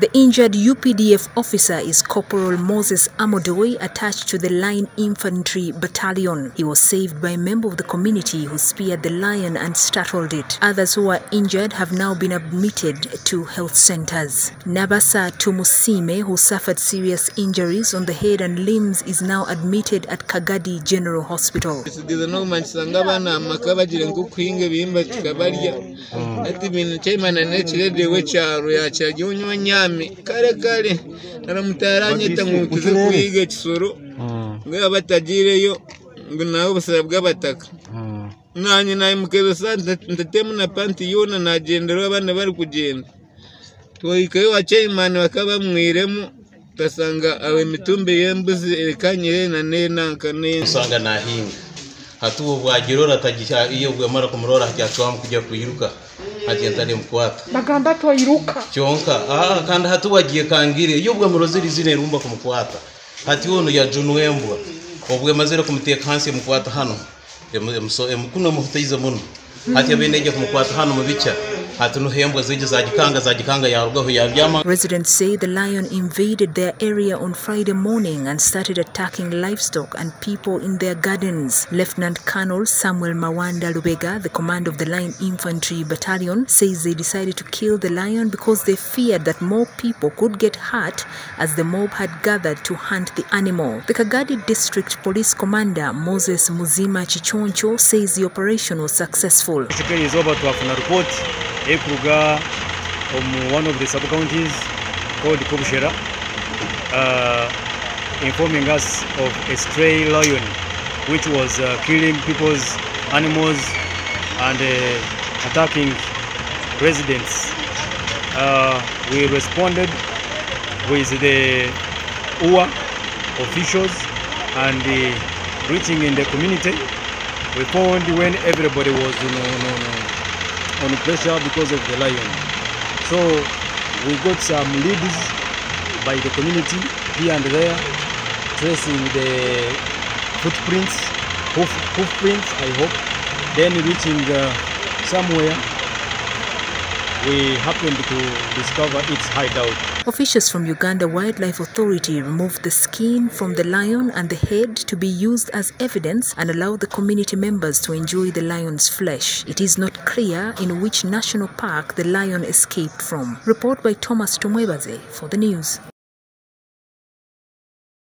The injured UPDF officer is Corporal Moses Amodoi, attached to the Lion Infantry Battalion. He was saved by a member of the community who speared the lion and startled it. Others who are injured have now been admitted to health centers. Nabasa Tumusime, who suffered serious injuries on the head and limbs, is now admitted at Kagadi General Hospital. Kare naramutaranye tamutuze kuyiga kisoro ngo batagireyo ngo nawe busaba bw'abataka nanye naye mukezo sante ndatemu na panti yona nagendera abana bari kugenda twoyikayo wachaimani bakaba mwiremu tasanga awe mitumbe yembuzi ekanyire na nenankane usanga nahinga hatu bwagirora tagisha iyo bwamara kumurora cyatwam kujya kuyiruka agenda ne mukwata bagamba to yiruka cyonka kandi hatu wagiye kangire iyo bwamuroziri zine rumba kumukwata hati wono ya Junuembwa obwe mazere kumuteka hansi mukwata hano kuno muhutayiza muno hati abenege kumukwata hano mubicha. Residents say the lion invaded their area on Friday morning and started attacking livestock and people in their gardens. Lieutenant Colonel Samuel Mawanda Lubega, the commander of the Lion Infantry Battalion, says they decided to kill the lion because they feared that more people could get hurt as the mob had gathered to hunt the animal. The Kagadi District Police Commander Moses Muzima Chichoncho says the operation was successful. Ekuruga one of the sub-counties called Kobushera, informing us of a stray lion which was killing people's animals and attacking residents. We responded with the UWA officials and reaching in the community. We found when everybody was on pressure because of the lion. So we got some leads by the community here and there, tracing the footprints, hoofprints, I hope. Then reaching somewhere, we happened to discover its hideout. Officials from Uganda Wildlife Authority removed the skin from the lion and the head to be used as evidence and allowed the community members to enjoy the lion's flesh. It is not clear in which national park the lion escaped from. Report by Thomas Tumwebaze for the news.